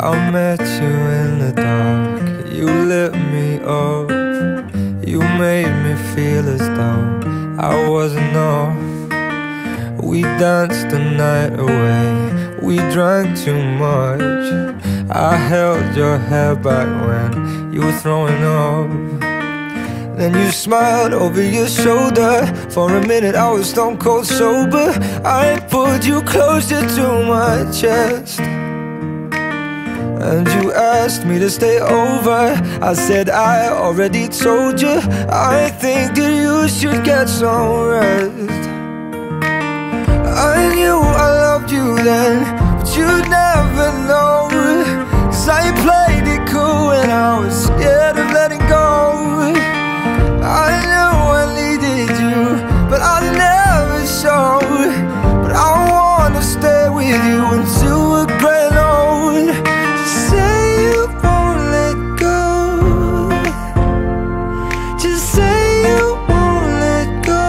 I met you in the dark, you lit me up. You made me feel as though I wasn't off. We danced the night away, we drank too much. I held your hair back when you were throwing up. Then you smiled over your shoulder. For a minute I was stone cold sober. I pulled you closer to my chest, and you asked me to stay over. I said I already told you, I think that you should get some rest. I knew I loved you then, but you'd never know, 'cause I played it cool when I was scared of letting go. I knew I needed you, but I never showed. But I wanna stay with you until we're gray and old. Just say you won't let go. Just say you won't let go.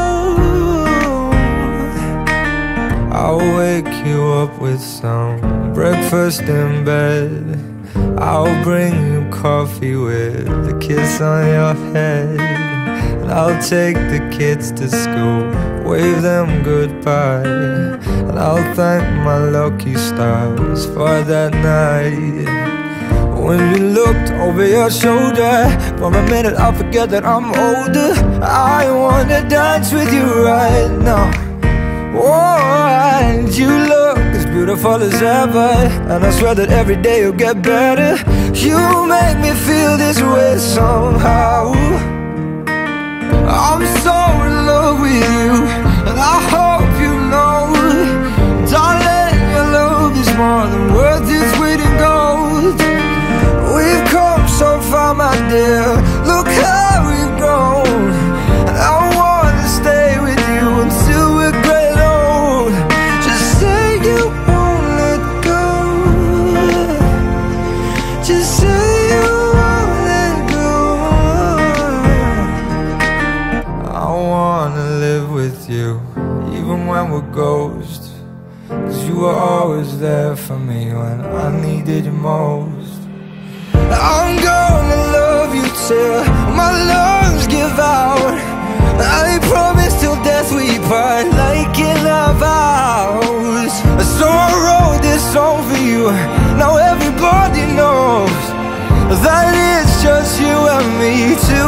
I'll wake you up with some breakfast in bed. I'll bring you coffee with a kiss on your head. And I'll take the kids to school, wave them goodbye. And I'll thank my lucky stars for that night. When you looked over your shoulder, for a minute I forget that I'm older. I wanna dance with you right now. Oh, and you look as beautiful as ever, and I swear that every day you'll get better. You make me feel this way somehow. I'm so in love with you, and I hope you know, darling, your love is more than worth its weight in gold. We've come so far, my dear, look how we've grown. And I wanna stay with you until we're gray and old. Just say you won't let go. Just say you won't let go. I wanna live with you, even when we're ghosts, 'cause you were always there for me when I needed you most. I'm gonna love you till my lungs give out. I promise till death we part, like in our vows. So I wrote this song for you, now everybody knows that it's just you and me till